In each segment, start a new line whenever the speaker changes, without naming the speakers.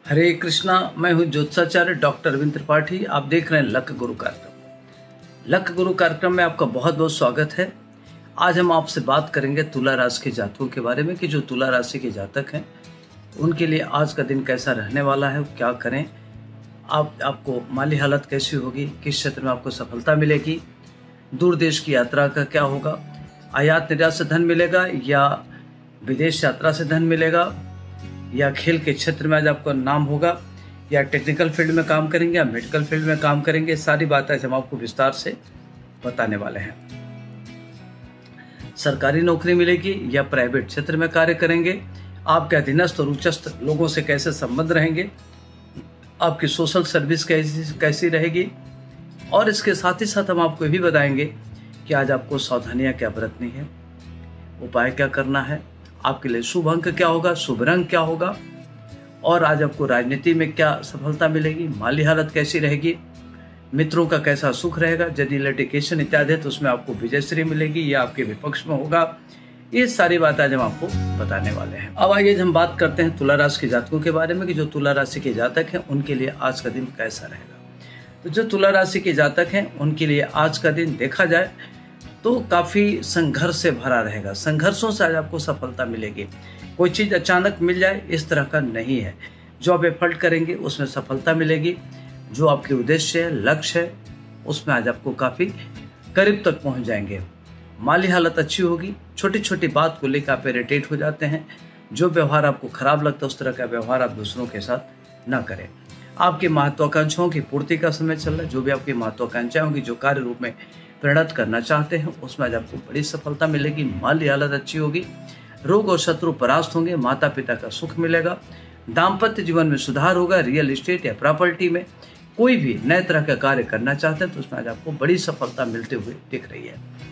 हरे कृष्णा। मैं हूं ज्योतिषाचार्य डॉक्टर अरविंद त्रिपाठी। आप देख रहे हैं लक गुरु कार्यक्रम। लक गुरु कार्यक्रम में आपका बहुत बहुत स्वागत है। आज हम आपसे बात करेंगे तुला राशि के जातकों के बारे में कि जो तुला राशि के जातक हैं उनके लिए आज का दिन कैसा रहने वाला है, क्या करें, आपको माली हालत कैसी होगी, किस क्षेत्र में आपको सफलता मिलेगी, दूर देश की यात्रा का क्या होगा, आयात निर्यात से धन मिलेगा या विदेश यात्रा से धन मिलेगा, या खेल के क्षेत्र में आज आपका नाम होगा, या टेक्निकल फील्ड में काम करेंगे या मेडिकल फील्ड में काम करेंगे। सारी बातें हम आपको विस्तार से बताने वाले हैं। सरकारी नौकरी मिलेगी या प्राइवेट क्षेत्र में कार्य करेंगे, आपके अधीनस्थ और उच्चस्थ लोगों से कैसे संबंध रहेंगे, आपकी सोशल सर्विस कैसी रहेगी, और इसके साथ ही साथ हम आपको ये भी बताएंगे कि आज आपको सावधानियां क्या बरतनी है, उपाय क्या करना है, आपके लिए शुभ अंक क्या होगा, शुभ रंग क्या होगा, और आज आपको राजनीति में क्या सफलता मिलेगी, माली हालत कैसी रहेगी, मित्रों का कैसा सुख रहेगा, यदि लिटिगेशन इत्यादि है तो उसमें आपको विजयश्री मिलेगी या आपके विपक्ष में होगा। ये सारी बात आज हम आपको बताने वाले हैं। अब आइए हम बात करते हैं तुला राशि के जातकों के बारे में कि जो तुला राशि के जातक हैं उनके लिए आज का दिन कैसा रहेगा। तो जो तुला राशि के जातक हैं उनके लिए आज का दिन देखा जाए तो काफ़ी संघर्ष से भरा रहेगा। संघर्षों से आज आपको सफलता मिलेगी। कोई चीज़ अचानक मिल जाए इस तरह का नहीं है। जो आप एफर्ट करेंगे उसमें सफलता मिलेगी। जो आपके उद्देश्य है, लक्ष्य है, उसमें आज आपको काफ़ी करीब तक पहुंच जाएंगे। माली हालत अच्छी होगी। छोटी छोटी बात को लेकर आप इरिटेट हो जाते हैं। जो व्यवहार आपको खराब लगता है उस तरह का व्यवहार आप दूसरों के साथ ना करें। आपकी महत्वाकांक्षाओं की पूर्ति का समय चल रहा है। जो भी आपकी महत्वाकांक्षाएं होंगी, जो कार्य रूप में परिणत करना चाहते हैं, उसमें आज आपको बड़ी सफलता मिलेगी। माली हालत अच्छी होगी। रोग और शत्रु परास्त होंगे। माता पिता का सुख मिलेगा। दाम्पत्य जीवन में सुधार होगा। रियल एस्टेट या प्रॉपर्टी में कोई भी नए तरह का कार्य करना चाहते हैं तो उसमें आज आपको बड़ी सफलता मिलते हुए दिख रही है।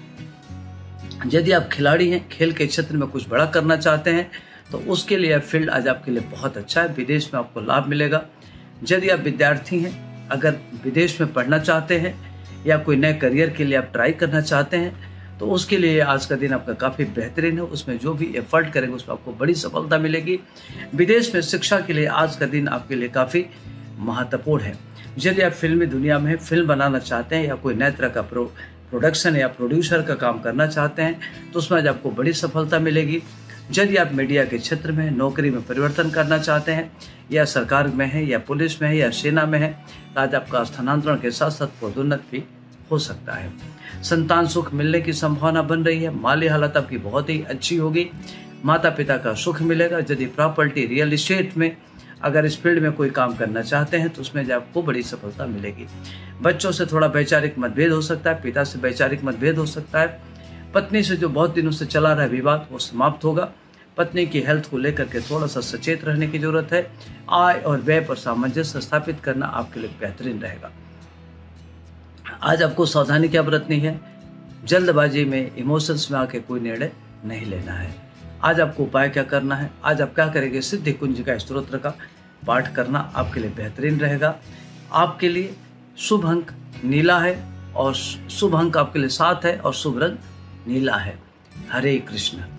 यदि आप खिलाड़ी हैं, खेल के क्षेत्र में कुछ बड़ा करना चाहते हैं तो उसके लिए फील्ड आज आपके लिए बहुत अच्छा है। विदेश में आपको लाभ मिलेगा। यदि आप विद्यार्थी हैं, अगर विदेश में पढ़ना चाहते हैं या कोई नए करियर के लिए आप ट्राई करना चाहते हैं तो उसके लिए आज का दिन आपका काफ़ी बेहतरीन है। उसमें जो भी एफर्ट करेंगे उसमें आपको बड़ी सफलता मिलेगी। विदेश में शिक्षा के लिए आज का दिन आपके लिए काफ़ी महत्वपूर्ण है। यदि आप फिल्मी दुनिया में फिल्म बनाना चाहते हैं या कोई नए तरह का प्रोडक्शन या प्रोड्यूसर का काम करना चाहते हैं तो उसमें आज आपको बड़ी सफलता मिलेगी। यदि आप मीडिया के क्षेत्र में नौकरी में परिवर्तन करना चाहते हैं या सरकार में है या पुलिस में है या सेना में है तो आज आपका स्थानांतरण के साथ साथ पदोन्नत भी हो सकता है। संतान सुख मिलने की संभावना बन रही है। माली हालत आपकी बहुत ही अच्छी होगी। माता पिता का सुख मिलेगा। यदि प्रॉपर्टी, रियल एस्टेट में अगर इस फील्ड में कोई काम करना चाहते हैं तो उसमें आपको बड़ी सफलता मिलेगी। बच्चों से थोड़ा वैचारिक मतभेद हो सकता है। पिता से वैचारिक मतभेद हो सकता है। पत्नी से जो बहुत दिनों से चला रहा विवाद वो समाप्त होगा। पत्नी की हेल्थ को लेकर के थोड़ा सा सचेत रहने की जरूरत है। आय और व्यय पर सामंजस्य स्थापित करना आपके लिए बेहतरीन रहेगा। आज आपको सावधानी क्या बरतनी है, जल्दबाजी में, इमोशंस में आके कोई निर्णय नहीं लेना है। आज आपको उपाय क्या करना है, आज आप क्या करेंगे, सिद्धि कुंज का स्तोत्र का पाठ करना आपके लिए बेहतरीन रहेगा। आपके लिए शुभ अंक नीला है और शुभ अंक आपके लिए 7 है और शुभ रंग नीला है। हरे कृष्ण।